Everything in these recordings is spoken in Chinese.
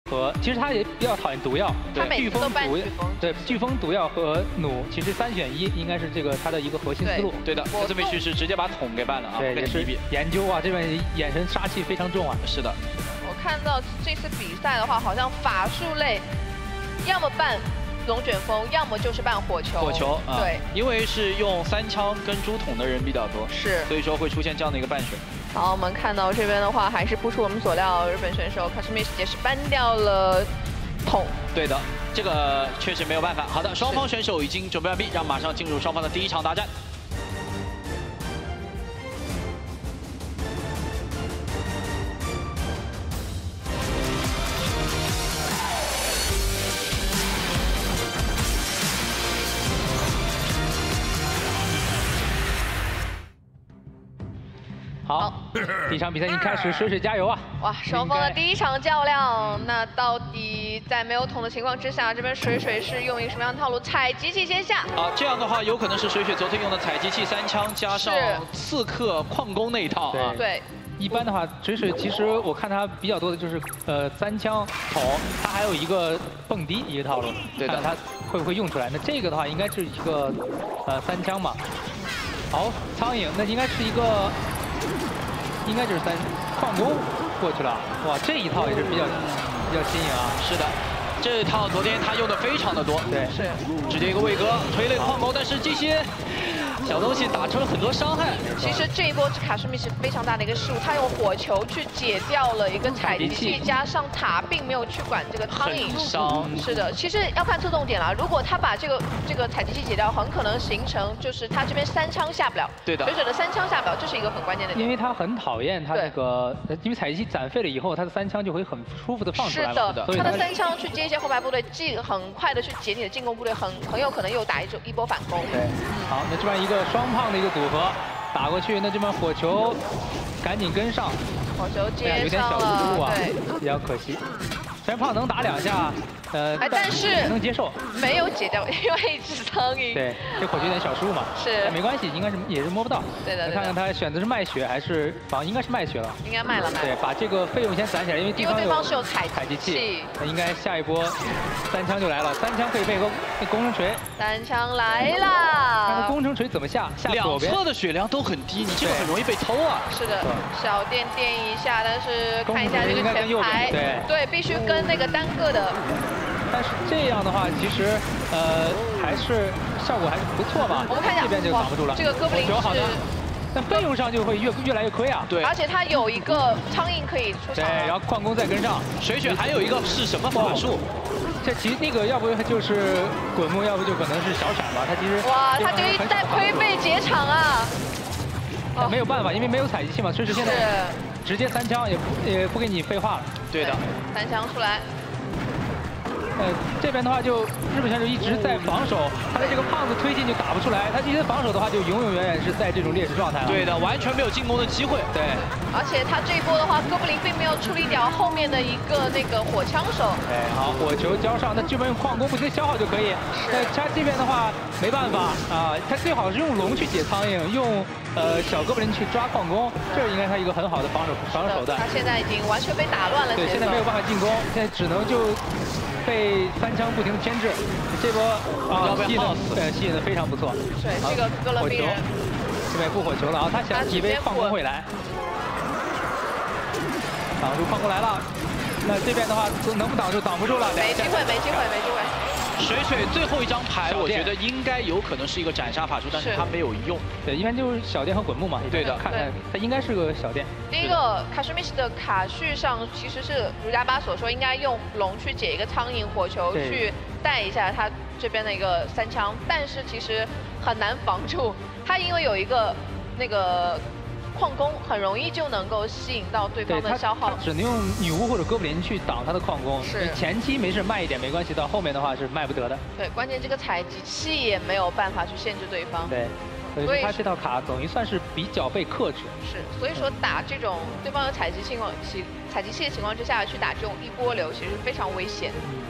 和其实他也比较讨厌毒药， 他每次都扮飓风， 对，飓风、毒药和弩，其实3选1应该是这个他的一个核心思路。 对的，这边去是直接把桶给办了啊， 对，也是研究啊，这边眼神杀气非常重啊。 是的， 我看到这次比赛的话，好像法术类要么扮龙卷风，要么就是扮火球。 火球啊， 对， 因为是用3枪跟猪桶的人比较多， 是， 所以说会出现这样的一个扮选。 好，我们看到这边的话，还是不出我们所料，日本选手 Kashmir 也是搬掉了桶。 对的，这个确实没有办法。好的，双方选手已经准备完毕，让马上进入双方的第1场大战。 好，第1场比赛已经开始，水水加油啊！ 哇，双方的第1场较量，那到底在没有桶的情况之下，这边水水是用一个什么样的套路？采集器先下。 啊，这样的话有可能是水水昨天用的采集器3枪加上刺客矿工那一套啊。 对。 一般的话，水水其实我看他比较多的就是3枪桶，他还有一个蹦迪一个套路，看看他会不会用出来。那这个的话应该是一个3枪嘛。好，苍蝇那应该是一个。 应该就是矿工过去了，哇，这一套也是比较新颖啊。 是的，这套昨天他用的非常的多， 对， 是直接一个位哥锤炼矿工，但是这些小东西打出了很多伤害。 其实这一波卡什米是非常大的一个失误，他用火球去解掉了一个采集器，加上塔，并没有去管这个苍蝇。 伤。 是的，其实要看侧重点啦。如果他把这个采集器解掉，很可能形成就是他这边3枪下不了。 对的。 水水的3枪下不了，这是一个很关键的点。 因为他很讨厌他那个，因为采集器攒废了以后，他的3枪就会很舒服的放出来了。 是的，他的3枪去接一些后排部队，既很快的去解你的进攻部队，很有可能又打一波反攻。 对，好，那这边一个双胖的一个组合打过去，那这边火球赶紧跟上， 火球接上了， 有点小失误啊， 对， 比较可惜。虽然胖能打2下， 但是能接受， 没有解掉，因为一只苍蝇。 对，这火球有点小失误嘛， 是， 没关系，应该是也是摸不到。 对的。 看看他选择是卖血还是防，应该是卖血了。 应该卖了。 对，把这个费用先攒起来，因为对方是有采集器，那应该下一波3枪就来了，3枪可以配合工程锤。 3枪来了。 看看工程锤怎么下两侧的血量都很低，你这个很容易被偷啊。 是的，小电一下，但是看一下这个前排，对，必须跟那个单个的。 但是这样的话，其实还是效果还是不错吧。 我们看一下， 这边就挡不住了。 这个哥布林是， 但费用上就会越来越亏啊。 对， 而且他有一个苍蝇可以出场。 对，然后矿工再跟上， 水水还有一个是什么法术？ 这其实那个要不就是滚木，要不就可能是小闪吧。他其实哇，他就一直在亏费解场啊。 没有办法，因为没有采集器嘛，所以现在直接3枪也不给你废话了。 对的 ，3枪出来。 这边的话就日本选手一直在防守，他的这个胖子推进就打不出来，他一直防守的话就永远是在这种劣势状态了。 对的，完全没有进攻的机会。 对， 而且他这一波的话，哥布林并没有处理掉后面的一个那个火枪手。 哎，好，火球交上，那这边用矿工不直接消耗就可以。那他这边的话没办法啊，他最好是用龙去解苍蝇，用小哥布林去抓矿工，这应该他一个很好的防守手段。 他现在已经完全被打乱了。 对，现在没有办法进攻，现在只能就。被3枪不停的牵制，这波吸引的非常不错。 对，这个哥伦比亚人这边不火球了啊，他想以为矿工会来，挡住矿工来了。那这边的话能不挡住？挡不住了， 没机会。 水水最后一张牌，我觉得应该有可能是一个斩杀法术，但是他没有用。 对，一般就是小电和滚木嘛。 对的， 看看它应该是个小电。 第一个卡什米什的卡序上其实是如加巴所说，应该用龙去解一个苍蝇火球去带一下他这边的一个3枪，但是其实很难防住。他因为有一个那个。矿工很容易就能够吸引到对方的消耗， 只能用女巫或者哥布林去挡他的矿工。 是前期没事卖一点没关系，到后面的话是卖不得的。 对，关键这个采集器也没有办法去限制对方。 对，所以他这套卡等于算是比较被克制。 是，所以说打这种对方有采集器的情况之下去打这种一波流，其实非常危险。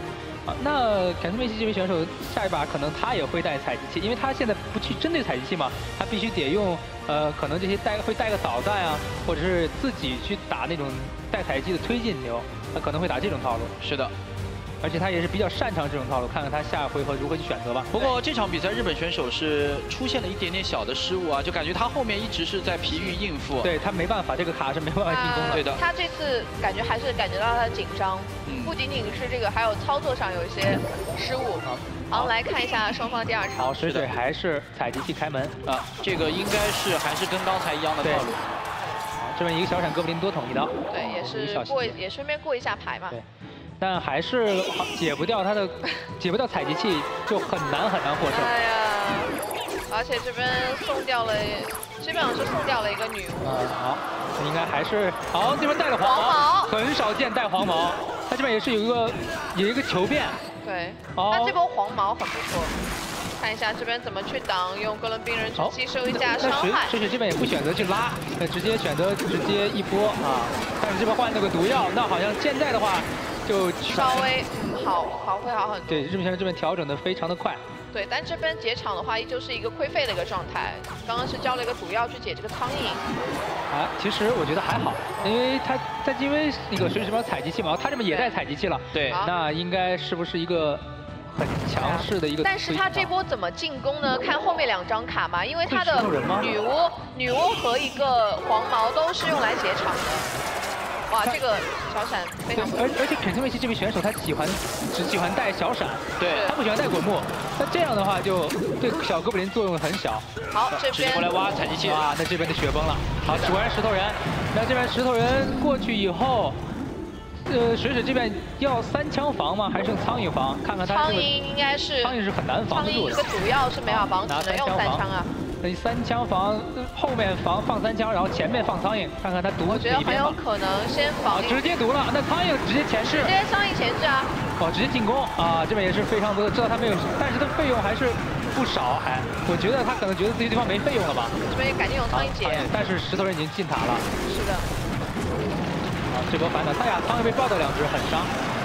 好，那凯斯梅西这位选手下一把可能他也会带采集器，因为他现在不去针对采集器嘛，他必须得用可能这些会带个导弹啊，或者是自己去打那种带采集器的推进球，他可能会打这种套路。 是的。 而且他也是比较擅长这种套路，看看他下回合如何去选择吧。 不过这场比赛日本选手是出现了一点点小的失误啊，就感觉他后面一直是在疲于应付。 对他没办法，这个卡是没办法进攻的。 对的。 他这次感觉还是感觉到他的紧张，不仅仅是这个，还有操作上有一些失误。好，来看一下双方第二场。 好，水水还是采集器开门啊，这个应该是还是跟刚才一样的套路。 好，这边一个小闪哥布林多捅一刀。 对，也是也顺便过一下牌嘛。 对。 但还是解不掉采集器，就很难获胜。 哎呀，而且这边送掉了，基本上是送掉了一个女巫。 好，应该还是好，这边带了黄毛，很少见带黄毛。他这边也是有一个球变。 对，他这波黄毛很不错。看一下这边怎么去挡，用哥伦比人去吸收一下伤害。 水水这边也不选择去拉，直接选择直接一波啊。但是这边换了个毒药，那好像现在的话。 就稍微会好很多。 对，日本选手这边调整的非常的快。 对，但这边解场的话，依旧是一个亏费的一个状态。刚刚是交了一个毒药去解这个苍蝇。 啊，其实我觉得还好，因为因为那个水水这边采集器嘛，他这边也带采集器了。对，那应该是不是一个很强势的一个？ 但是他这波怎么进攻呢？看后面2张卡嘛，因为他的女巫和一个黄毛都是用来解场的。 哇，这个小闪非常不错。 而且肯斯梅西这位选手他只喜欢带小闪， 对， 他不喜欢带滚木。那这样的话就对小哥布林作用很小。 好，这边直接过来挖采集器啊，那这边的雪崩了。好，果然石头人。那这边石头人过去以后，水水这边要3枪防吗？还是用苍蝇防？看看他苍蝇应该是苍蝇是很难防得住的。 苍蝇一个主要是没法防，只能用3枪啊。 那3枪防，后面放3枪，然后前面放苍蝇，看看他毒。 我觉得很有可能先防。 直接毒了，那苍蝇直接前置。 直接苍蝇前置啊！ 哦，直接进攻啊！这边也是非常多的，知道他没有，但是他费用还是不少，还我觉得他可能觉得自己对方没费用了吧？ 这边也赶紧用苍蝇解。 但是石头人已经进塔了。 是的。 好，这波反打，哎呀，苍蝇被爆到2只，很伤。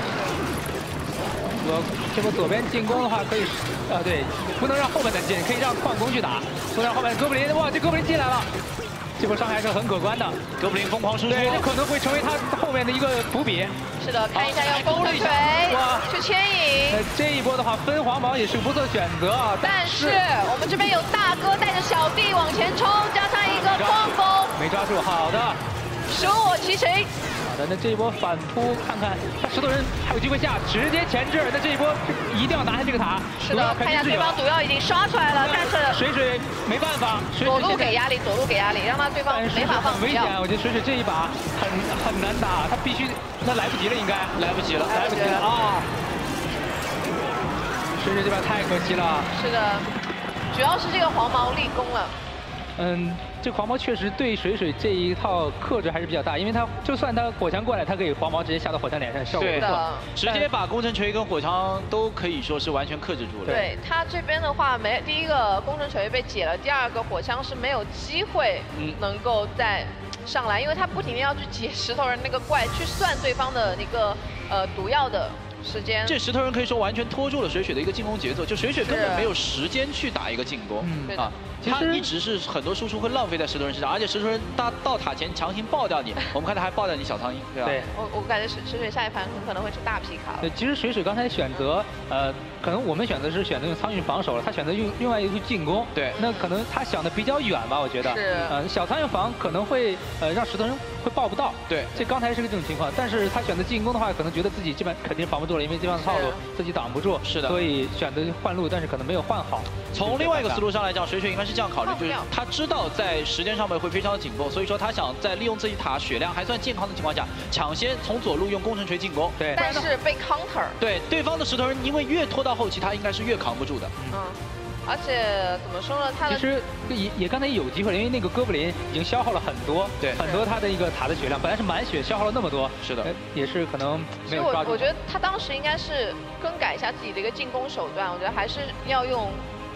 这波左边进攻的话，可以对，不能让后面的进，可以让矿工去打，不能让后面哥布林。哇，这哥布林进来了，这波伤害是很可观的。 哥布林疯狂输出， 对，这可能会成为他后面的一个伏笔。 是的，看一下用弓之锤去牵引。 这一波的话，分黄毛也是个不错的选择啊。 但是我们这边有大哥带着小弟往前冲，加上一个矿工， 没抓住，好的， 舍我其谁。 好的，那这一波反扑，看看他石头人还有机会下，直接前置。那这一波一定要拿下这个塔。 是的，看一下对方毒药已经刷出来了，但是水水没办法， 左路给压力，左路给压力，让他对方没法放毒药。 危险，我觉得水水这一把很难打，他必须那来不及了，应该来不及了啊！水水这边太可惜了。 是的，主要是这个黄毛立功了。 这黄毛确实对水水这一套克制还是比较大，因为他就算他火枪过来，他可以黄毛直接下到火枪脸上，效果不错。 直接把工程锤跟火枪都可以说是完全克制住了。 对他这边的话，第一个工程锤被解了，第二个火枪是没有机会能够再上来，因为他不停地要去解石头人那个怪，去算对方的那个毒药的。 时间， 这石头人可以说完全拖住了水水的一个进攻节奏，就水水根本没有时间去打一个进攻啊。他一直是很多输出会浪费在石头人身上，而且石头人他到塔前强行爆掉你，我们看他还爆掉你小苍蝇，对吧？ 对，我感觉水水下一盘很可能会是大皮卡。 对，其实水水刚才选择可能我们选择是选择用苍蝇防守了，他选择用另外一个进攻。对，那可能他想的比较远吧，我觉得。 是。 小苍蝇防可能会让石头人会爆不到。对，这刚才是个这种情况，但是他选择进攻的话，可能觉得自己这边肯定防不住了，因为这方的套路自己挡不住。是的。所以选择换路，但是可能没有换好。从另外一个思路上来讲，水水应该是这样考虑，就是他知道在时间上面会非常的紧绷，所以说他想在利用自己塔血量还算健康的情况下，抢先从左路用工程锤进攻。对。 但是被 counter。 对，对方的石头人因为越拖到后期，他应该是越扛不住的。 而且怎么说呢？他的其实也刚才有机会了，因为那个哥布林已经消耗了很多，对，很多他的一个塔的血量，本来是满血，消耗了那么多，是的，也是可能没有抓住。 我觉得他当时应该是更改一下自己的一个进攻手段，我觉得还是要用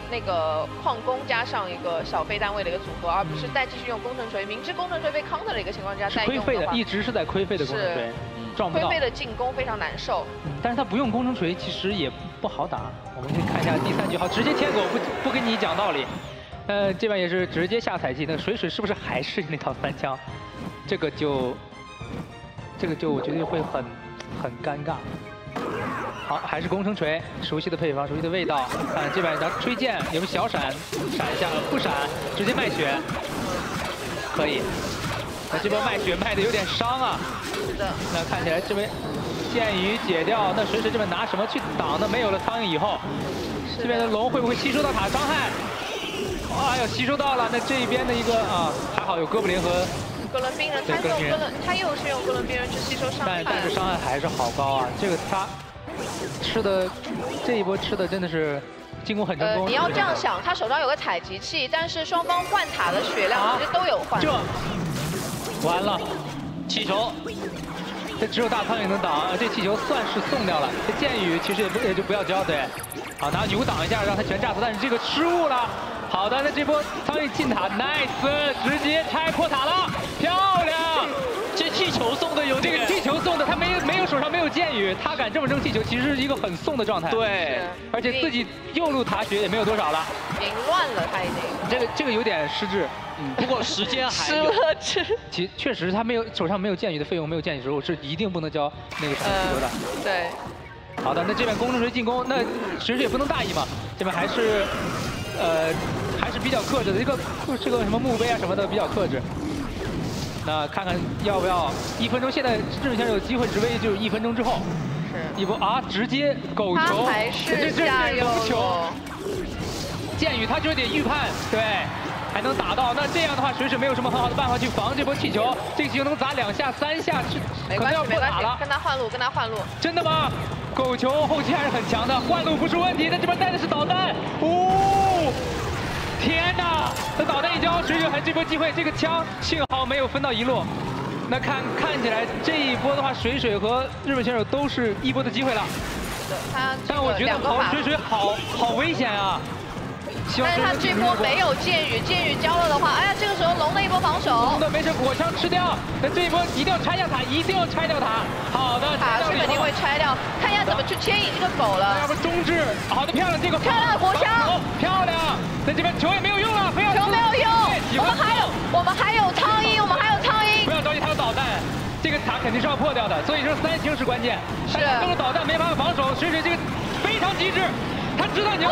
那个矿工加上一个小飞单位的一个组合，而不是再继续用工程锤。明知工程锤被 counter 的一个情况下再用的话， 是亏费的，一直是在亏费的工程锤，撞不到。 亏费的进攻非常难受。 但是他不用工程锤其实也不好打。我们可以看一下第3局，好，直接天狗不跟你讲道理。这边也是直接下采集，那水水是不是还是那套3枪？这个就我觉得会很尴尬。好，还是工程锤，熟悉的配方，熟悉的味道。看这边咱吹剑有没有小闪，闪一下，不闪，直接卖血，可以。那这波卖血卖的有点伤啊。 是的。 那看起来这边剑雨解掉，那水水这边拿什么去挡呢？没有了苍蝇以后，这边的龙会不会吸收到塔伤害？哎呦，吸收到了。那这边的一个啊，还好有哥布林和。 哥伦冰人，他又是用哥伦冰人去吸收伤害， 但是伤害还是好高啊！这个他吃的这一波吃的真的是进攻很成功。 你要这样想，他手上有个采集器，但是双方换塔的血量其实都有换。 这完了，气球，这只有大苍蝇能挡，这气球算是送掉了。这剑雨其实也就不要交，对。好，拿牛挡一下，让他全炸死，但是这个失误了。好的，那这波苍蝇进塔 ，nice， 直接拆破塔了，漂亮！ 这气球送的有这个气球送的，他没有手上没有剑雨，他敢这么扔气球，其实是一个很送的状态。 对， 而且自己右路塔血也没有多少了， 凌乱了他已经。 这个有点失智。 不过时间还有。 失了智。 其确实他手上没有剑雨的费用，没有剑雨时候是一定不能交那个什么气球的。 对。 好的，那这边工程锤进攻，那水水也不能大意嘛，这边还是比较克制的，这个什么墓碑啊什么的比较克制。那看看要不要1分钟，现在日本选手有机会直威，就是1分钟之后。是。一波啊，直接狗球， 他还是下右球。 剑雨他就得预判，对，还能打到。那这样的话，水水没有什么很好的办法去防这波气球，这个气球能砸2下3下，可能要破塔了。 跟他换路，跟他换路。 真的吗？狗球后期还是很强的，换路不是问题。那这边带的是导弹，哦，天哪！那导弹一交，水水还这波机会，这个枪幸好没有分到一路。那看起来这一波的话，水水和日本选手都是一波的机会了。但我觉得水水好危险啊！ 但是他这波没有剑雨，剑雨交了的话，哎呀，这个时候龙的一波防守。 龙的没事，火枪吃掉。那这一波一定要拆掉塔，一定要拆掉塔。好的， 塔是肯定会拆掉，看一下怎么去牵引这个狗了。 要不中置，好的，漂亮，这个漂亮的火枪， 漂亮。那这边球也没有用了，不要球没有用，我们还有苍蝇，我们还有苍蝇。 不要着急，他有导弹。这个塔肯定是要破掉的，所以说3星是关键。 是。 用了导弹没办法防守，水水这个非常机智，他知道你要。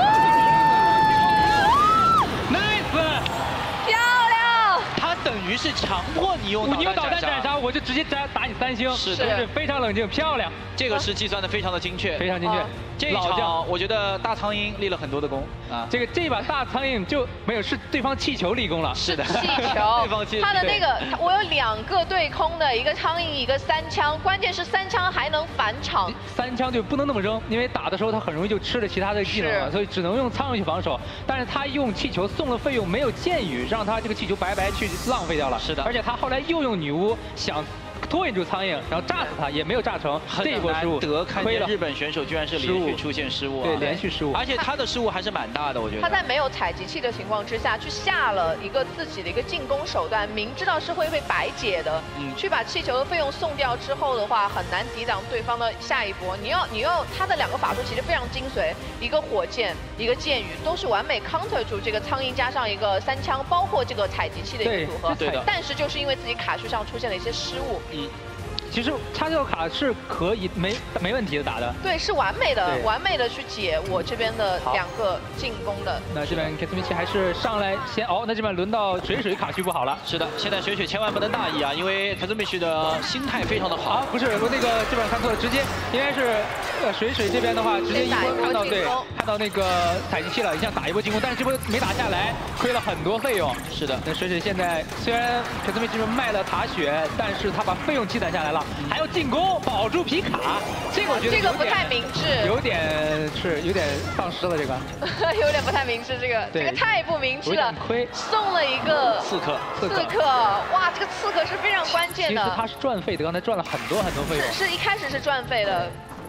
漂亮！ 他等于是强迫你用导弹斩杀，我就直接打你3星。 是的， 非常冷静，漂亮。 这个是计算的非常的精确， 非常精确。 这一场我觉得大苍蝇立了很多的功啊。 这把大苍蝇就没有，是对方气球立功了。 是的， 气球。他的那个我有2个对空的，一个苍蝇，一个3枪，关键是3枪还能返场。 3枪就不能那么扔，因为打的时候他很容易就吃了其他的技能了，所以只能用苍蝇去防守。但是他用气球送了费用，没有剑雨，让他这个气球白白去浪费掉了。 是的， 而且他后来又用女巫想拖引住苍蝇，然后炸死他，也没有炸成。这一波失误， 看见日本选手居然是连续出现失误， 对，连续失误， 而且他的失误还是蛮大的，我觉得。 他在没有采集器的情况之下，去下了一个自己的一个进攻手段，明知道是会被白解的，去把气球的费用送掉之后的话，很难抵挡对方的下一波。你要他的2个法术其实非常精髓，一个火箭，一个剑雨，都是完美 counter 住这个苍蝇加上一个3枪，包括这个采集器的一个组合。 对的。 但是就是因为自己卡序上出现了一些失误。 其实他这个卡是可以没问题的打的， 对，是完美的去解我这边的2个进攻的。 那这边 Kazumi 还是上来先那这边轮到水水卡序不好了。 是的，现在水水千万不能大意啊，因为 Kazumi 的心态非常的好。 不是我那个这边看错了，直接应该是水水这边的话，直接一波看到那个采集器了，想打一波进攻，但是这波没打下来，亏了很多费用。 是的， 那水水现在虽然 Kazumi 这边卖了塔血，但是他把费用积攒下来了。还要进攻保住皮卡，这个我觉得这个不太明智， 有点丧失了这个， 有点不太明智，这个太不明智了， 亏送了一个刺客， 哇，这个刺客是非常关键的。 其实他是赚费的，刚才赚了很多费用。 是一开始是赚费的，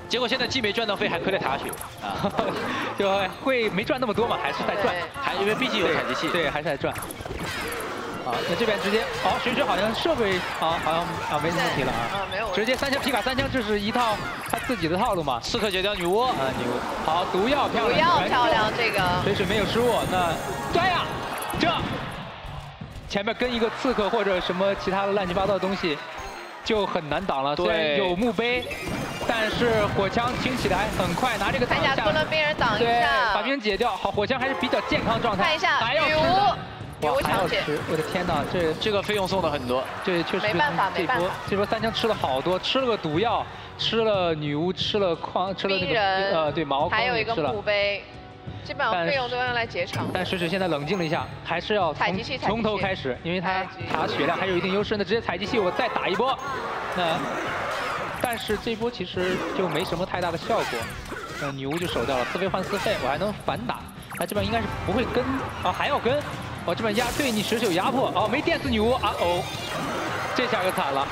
结果现在既没赚到飞，还亏了塔血啊， 就会没赚那么多嘛，还是在赚， 还因为毕竟有采集器， 对，还是在赚。好，那这边直接，水水好像设备好像没什么问题了啊， 没有， 直接3枪皮卡3枪，这是一套他自己的套路嘛， 刺客解掉女巫啊， 女巫，好，毒药漂亮， 毒药漂亮，这个水水没有失误，那对呀，这前面跟一个刺客或者什么其他的乱七八糟的东西就很难挡了，虽然有墓碑。 但是火枪听起来很快，拿这个挡一下， 把别人解掉。好，火枪还是比较健康状态。 看一下，女巫强解。 我的天哪， 这个费用送的很多， 这确实没办法， 这波3枪吃了好多，吃了个毒药，吃了女巫，吃了那个对毛， 还有一个墓碑。 基本上费用都用来结场， 但水水现在冷静了一下，还是要从头开始，因为他血量还有一定优势，那直接采集器我再打一波，但是这波其实就没什么太大的效果，女巫就守掉了，4费换4费，我还能反打，他这边应该是不会跟还要跟，这边对你水水有压迫，没电死女巫这下就惨了。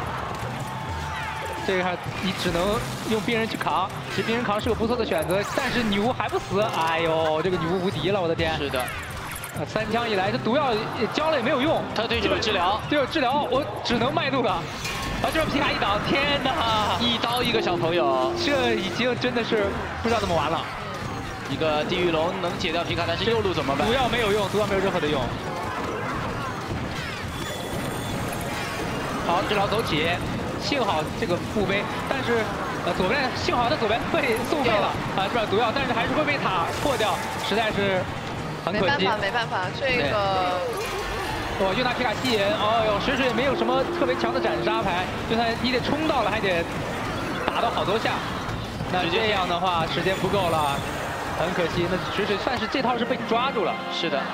这个你只能用冰人去扛，其实冰人扛是个不错的选择，但是女巫还不死，哎呦，这个女巫无敌了，我的天！ 是的 ，3枪一来，这毒药交了也没有用， 他对手治疗， 我只能卖路了。这边皮卡一挡，天哪！ 一刀一个小朋友， 这已经真的是不知道怎么玩了。 一个地狱龙能解掉皮卡，但是右路怎么办？ 毒药没有用，毒药没有任何的用。好，治疗走起。 幸好这个墓碑，但是左边幸好他左边被送废了这边毒药，但是还是会被塔破掉，实在是很可惜。 没办法，这个又拿皮卡吸引，水水也没有什么特别强的斩杀牌，就算你得冲到了，还得打到好多下。那这样的话时间不够了，很可惜。那水水算是这套是被抓住了。是的。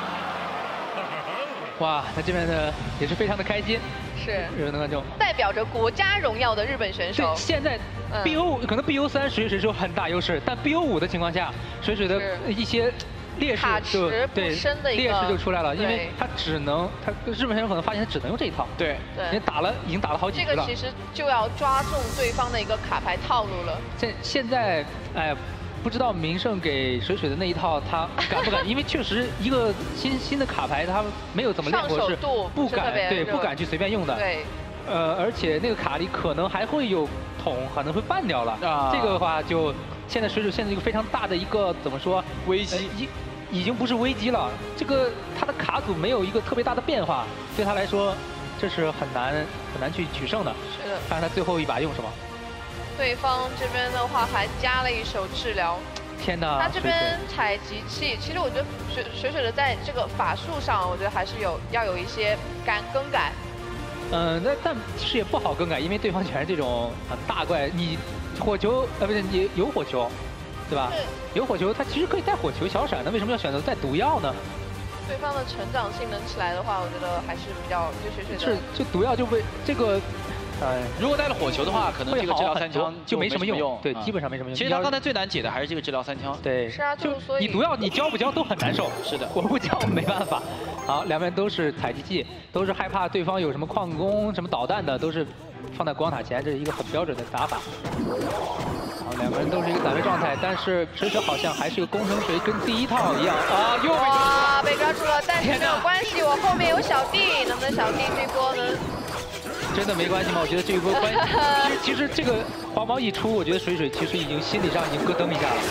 哇，那这边的也是非常的开心。 是日本的观众， 代表着国家荣耀的日本选手。 现在 BO 可能 BO3水水是有很大优势，但 BO5的情况下，水水的一些劣势就劣势就出来了，因为他日本选手可能发现他只能用这一套。对，已经打了好几局了。 这个其实就要抓中对方的一个卡牌套路了。 现在不知道明胜给水水的那一套他敢不敢？因为确实一个新的卡牌他没有怎么练过，是不敢去随便用的。对。而且那个卡里可能还会有桶，可能会办掉了。这个的话就现在水水现在一个非常大的一个怎么说危机，已经不是危机了。这个他的卡组没有一个特别大的变化，对他来说这是很难去取胜的。是的。看看他最后一把用什么。 对方这边的话还加了一手治疗， 天哪！ 他这边采集器，其实我觉得水水的在这个法术上，我觉得还是要有一些更改。 但其实也不好更改，因为对方全是这种大怪，你火球不是你有火球，对吧？有火球，他其实可以带火球小闪的，为什么要选择带毒药呢？ 对方的成长性能起来的话，我觉得还是比较对水水的。是， 这毒药就被这个。 如果带了火球的话，可能这个治疗3枪就没什么用，对，基本上没什么用。 其实他刚才最难解的还是这个治疗3枪， 对， 是啊，就所以你毒药你交不交都很难受。是的，我不交没办法。好，两边都是采集器，都是害怕对方有什么矿工、什么导弹的，都是放在光塔前，这是一个很标准的打法。好，两个人都是一个散位状态，但是水水好像还是个工程水，跟第一套一样啊，又被抓住了，但是没有关系，我后面有小弟，能不能小弟这波能？ 真的没关系吗？我觉得这一波关系，其实这个黄毛一出，我觉得水水其实已经心理上已经咯噔一下了。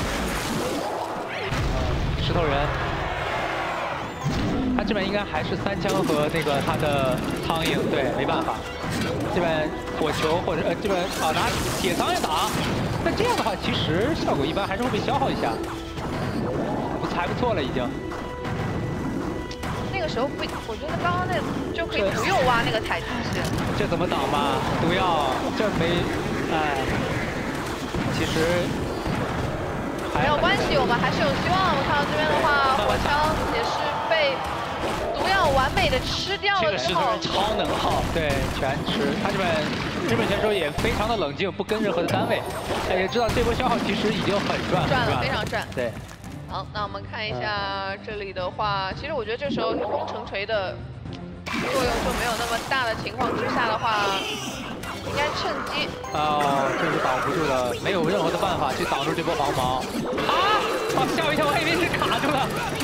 石头人，他这边应该还是3枪和那个他的苍蝇，对，没办法。这边火球或者这边拿铁苍蝇打，那这样的话其实效果一般，还是会被消耗一下。还不错了已经。 那个时候不，我觉得刚刚那就可以不用挖那个采集器。 这怎么挡嘛？毒药这没，其实没有关系，我们还是有希望。我看到这边的话，火枪也是被毒药完美的吃掉了之后， 超能耗， 对，全吃。他这边日本选手也非常的冷静，不跟任何的单位，也知道这波消耗其实已经很赚了，非常赚。 对。 好，那我们看一下这里的话，其实我觉得这时候工程锤的作用就没有那么大的情况之下的话， 应该趁机。 哦，这是挡不住的，没有任何的办法去挡住这波黄毛。啊！吓我一跳，我还以为是卡住了。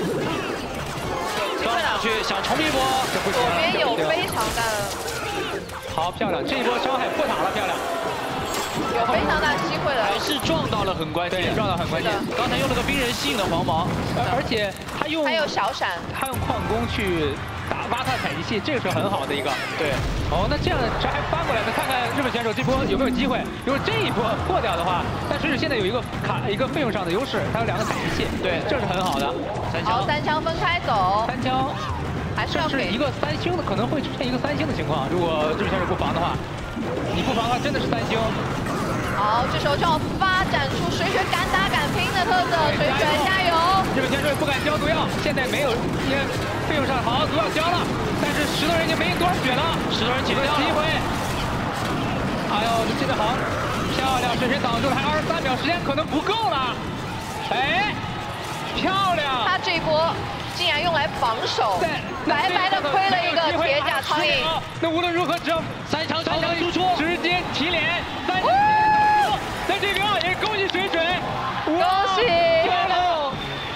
撞上去想冲一波，这不行。 左边有非常大的。 好漂亮，这一波伤害破塔了，漂亮。 有非常大机会的， 还是撞到了很关键， 对，撞到很关键。 刚才用了个冰人吸引的黄毛， 而且他用还有小闪， 他用矿工去挖他采集器，这个是很好的一个。对。哦，那这样这还翻过来，那看看日本选手这波有没有机会。如果这一波破掉的话，但水水现在有一个费用上的优势，他有2个采集器，对，这是很好的。 好，3枪分开走。 3枪， 还是要给一个3星的，可能会出现一个3星的情况。如果日本选手不防的话，你不防的话，真的是3星。 好，这时候就要发展出水水敢打敢拼的特色，水水加油！ 日本选手不敢交毒药，现在没有，因为费用上好，毒药交了，但是石头人已经没多少血了，石头人解掉了机会。哎呦，这个好，漂亮，水水挡住了，还23秒，时间可能不够了。哎，漂亮！ 他这一波竟然用来防守，白白的亏了一个铁甲苍蝇。 那无论如何，只要3枪输出，直接提脸，3枪。 在这边也恭喜水水， 恭喜！ 漂亮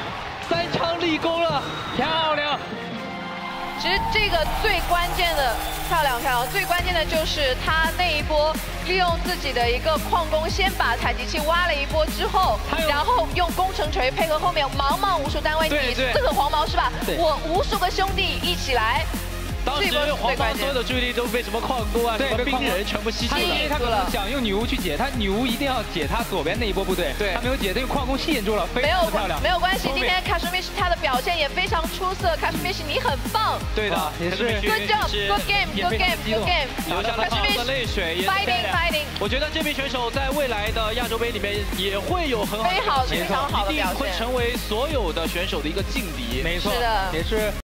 ，3枪立功了， 漂亮。 其实这个最关键的，漂亮，最关键的就是他那一波利用自己的一个矿工，先把采集器挖了一波之后，然后用工程锤配合后面茫茫无数单位，你4个黄毛是吧？我无数个兄弟一起来。 当时黄毛所有的注意力都被什么矿工啊、什么冰人全部吸引了。 他可能想用女巫去解，他女巫一定要解他左边那一波部队，他没有解，他用矿工吸引住了，非常漂亮。 没有关系，今天Kashumishi他的表现也非常出色，Kashumishi你很棒。 对的，也是 Good job，Good game，Good game，Good game。 流下了大量的泪水。 Fighting。 我觉得这名选手在未来的亚洲杯里面也会有很好的非常好的表现， 一定会成为所有的选手的一个劲敌。 没错， 是的， 也是。